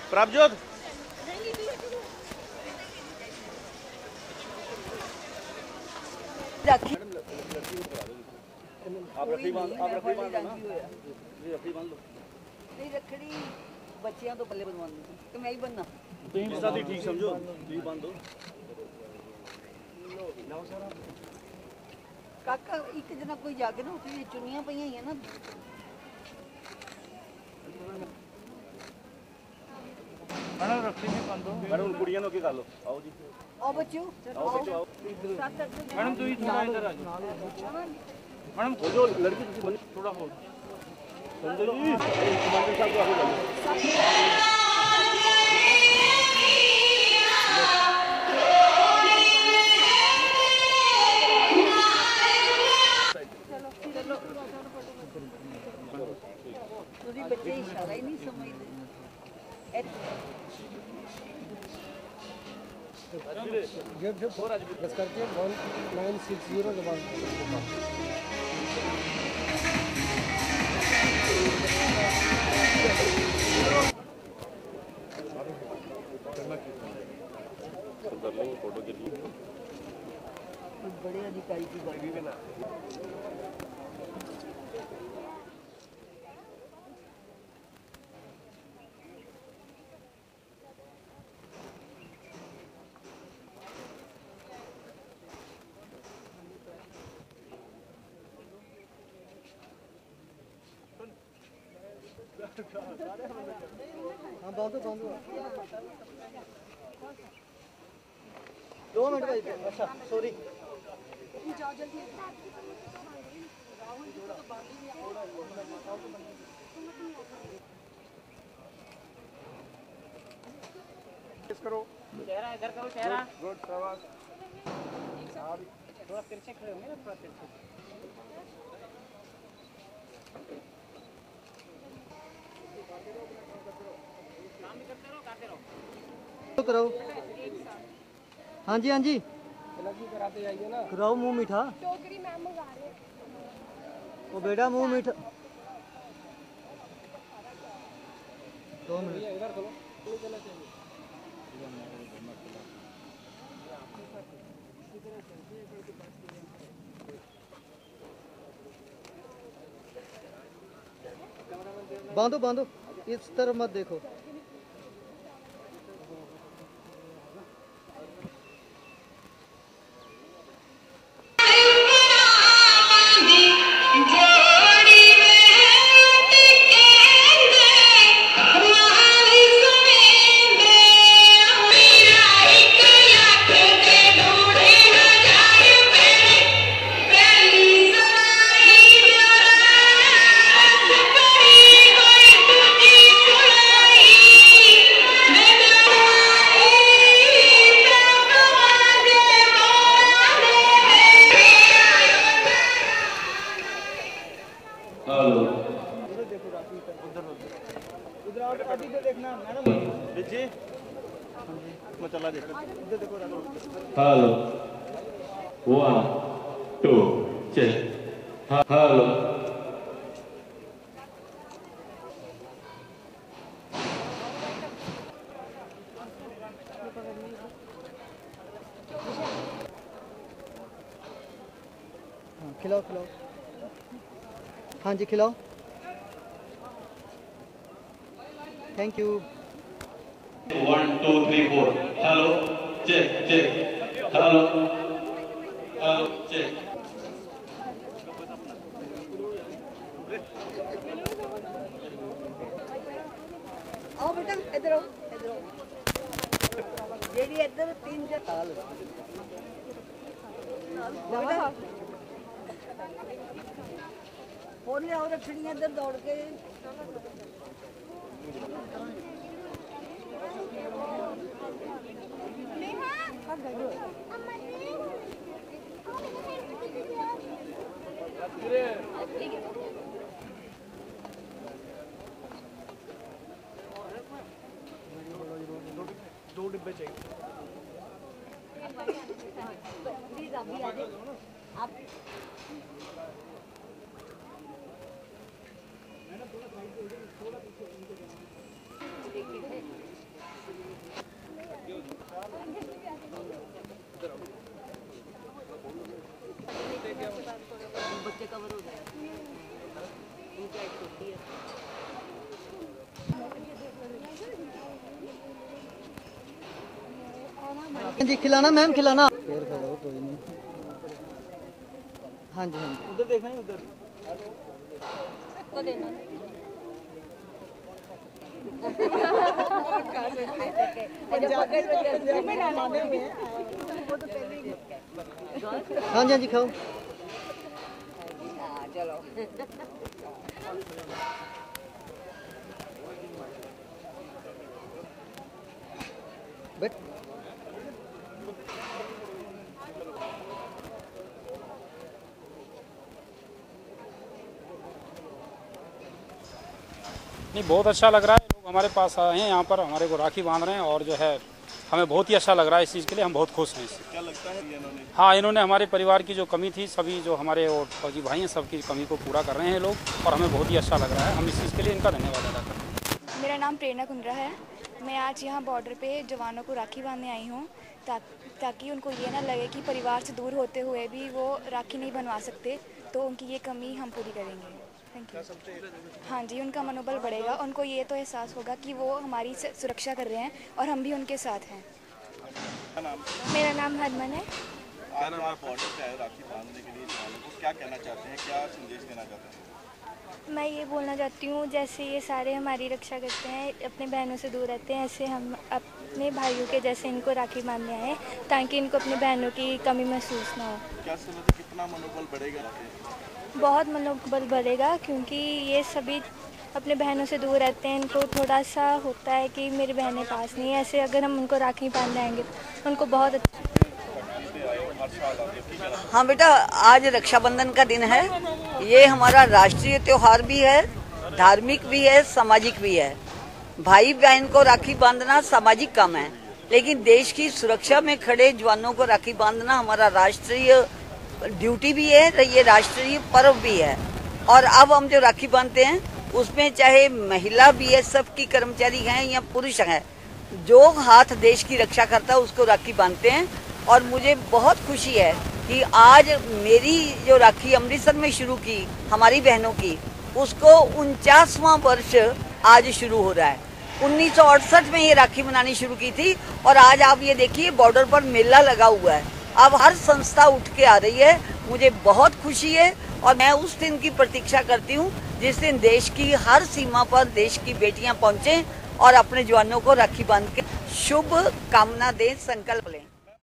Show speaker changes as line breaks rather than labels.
प्रभजोत
राखी
आप रखी बांध लो ना। रखी बांध लो
नहीं रखड़ी बच्चियां तो पल्ले बनवानी तो मैं ही बनना
जिस दी ठीक समझो तुम बांध दो
काका एक जना कोई जाके ना उसकी चुनियां पईयां ही है ना
मैडम रखी नहीं बांधो
मैडम कुड़ियां नो के कर लो आओ जी
आओ बच्चों
आओ बच्चों आओ
मैडम तू ही थोड़ा इधर आ जाओ मैडम
वो जो लड़की तुम बन
थोड़ा हो
समझ लो कमांडर साहब को आगे कर लो
बच्चे इशारा ही नहीं समझते
जब बस करके 1960 के बाद
फोटो के लिए
बड़े अधिकारी की गाड़ी में ना
हाँ बांधो 2 मिनट भाई अच्छा सॉरी
करो
चेहरा इधर करो चेहरा
गुड शाबाश
थोड़ा तिरछे खड़े होंगे ना थोड़ा तिरछे काम भी करते रहो गाते रहो
कराओ हाँ जी
लगी कराते जाइए ना
कराओ मुंह मीठा
टोकरी मैम मंगा रहे
वो बेटा मुंह मीठा 2 मिनट
इधर चलो चलना चाहिए
बांधो इस तरफ मत देखो
हेलो 1 2 चेक हेलो
खिलाओ हाँ जी खिलाओ thank you
1 2 3 4 hello check hello check
आओ बेटा इधर आओ जेडी इधर 3 जा ताल बेटा फोन ले आओ रखड़ियां इधर दौड़ के
दो डिब्बे चाहिए
प्लीज अभी आ जाओ आप थोड़ा
जी खिलाना मैम खिलाना। फिर करो कोई नहीं। हाँ जी हाँ जी।
उधर देखना है उधर।
को देना
हाँ जी हाँ जी खाओ।
चलो
बैठ।
नहीं, बहुत अच्छा लग रहा है। लोग हमारे पास आए हैं, यहाँ पर हमारे को राखी बांध रहे हैं और जो है हमें बहुत ही अच्छा लग रहा है। इस चीज़ के लिए हम बहुत खुश हैं इससे।
क्या लगता है इन्होंने?
हाँ, इन्होंने हमारे परिवार की जो कमी थी, सभी जो हमारे और फौजी भाई हैं, सबकी कमी को पूरा कर रहे हैं लोग और हमें बहुत ही अच्छा लग रहा है। हम इस चीज़ के लिए इनका धन्यवाद अदा करते हैं।
मेरा नाम प्रेरणा कुंद्रा है। मैं आज यहाँ बॉर्डर पे जवानों को राखी बांधने आई हूँ ताकि उनको ये ना लगे कि परिवार से दूर होते हुए भी वो राखी नहीं बनवा सकते, तो उनकी ये कमी हम पूरी करेंगे। Thank you. हाँ जी, उनका मनोबल बढ़ेगा। उनको ये तो एहसास होगा कि वो हमारी सुरक्षा कर रहे हैं और हम भी उनके साथ हैं।
मेरा नाम हरमन है।
आज आप बॉर्डर पे आए राखी बांधने के लिए जवानों को, क्या कहना चाहते हैं, क्या संदेश देना चाहते हैं?
मैं ये बोलना चाहती हूँ, जैसे ये सारे हमारी रक्षा करते हैं, अपने बहनों से दूर रहते हैं, ऐसे हम अपने भाइयों के जैसे इनको राखी बांधने आए ताकि इनको अपने बहनों की कमी महसूस ना हो।
क्या समझते हैं कितना मनोबल बढ़ेगा?
बहुत मनोबल बढ़ेगा, क्योंकि ये सभी अपने बहनों से दूर रहते हैं। इनको थोड़ा सा होता है कि मेरी बहनें पास नहीं है। ऐसे अगर हम उनको राखी बांधने आएंगे तो उनको बहुत अच्छा।
हाँ बेटा, आज रक्षाबंधन का दिन है। ये हमारा राष्ट्रीय त्योहार भी है, धार्मिक भी है, सामाजिक भी है। भाई बहन को राखी बांधना सामाजिक काम है, लेकिन देश की सुरक्षा में खड़े जवानों को राखी बांधना हमारा राष्ट्रीय ड्यूटी भी है, ये राष्ट्रीय पर्व भी है। और अब हम जो राखी बांधते हैं उसमें चाहे महिला बीएसएफ की कर्मचारी हैं या पुरुष हैं, जो हाथ देश की रक्षा करता है उसको राखी बांधते हैं। और मुझे बहुत खुशी है कि आज मेरी जो राखी अमृतसर में शुरू की हमारी बहनों की, उसको 49वां वर्ष आज शुरू हो रहा है। 1968 में ये राखी बनानी शुरू की थी और आज आप ये देखिए बॉर्डर पर मेला लगा हुआ है। अब हर संस्था उठ के आ रही है। मुझे बहुत खुशी है और मैं उस दिन की प्रतीक्षा करती हूँ जिस दिन देश की हर सीमा पर देश की बेटियां पहुंचे और अपने जवानों को राखी बांध के शुभ कामना दें, संकल्प लें।